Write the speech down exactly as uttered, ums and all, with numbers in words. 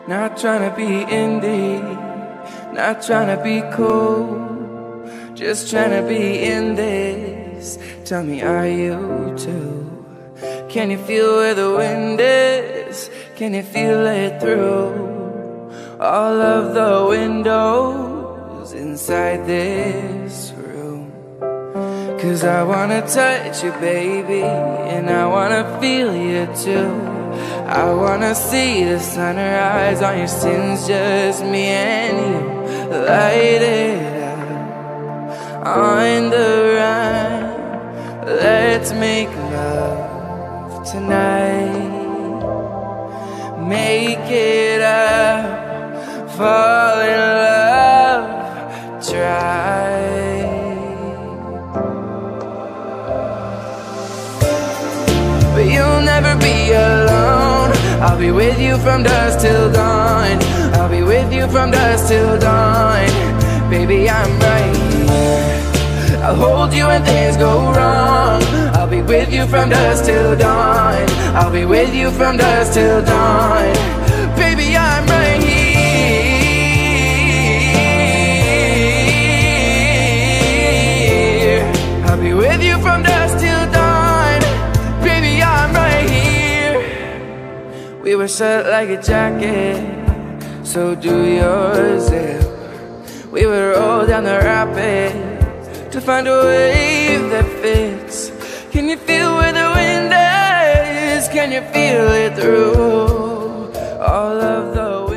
Not trying to be indie, not trying to be cool, just trying to be in this. Tell me, are you too? Can you feel where the wind is? Can you feel it through all of the windows inside this room? 'Cause I wanna touch you, baby, and I wanna feel you too. I wanna see the sunrise on your sins, just me and you. Light it up on the run. Let's make love tonight. Make it up, fall in love, try. But you'll never be alone. I'll be with you from dusk till dawn. I'll be with you from dusk till dawn. Baby, I'm right here. I'll hold you when things go wrong. I'll be with you from dusk till dawn. I'll be with you from dusk till dawn. Baby, I'm right here. I'll be with you from dusk till dawn. Baby, I'm right here. We were set like a jacket, so do yours. If we would roll down the rapids to find a wave that fits. Can you feel where the wind is? Can you feel it through all of the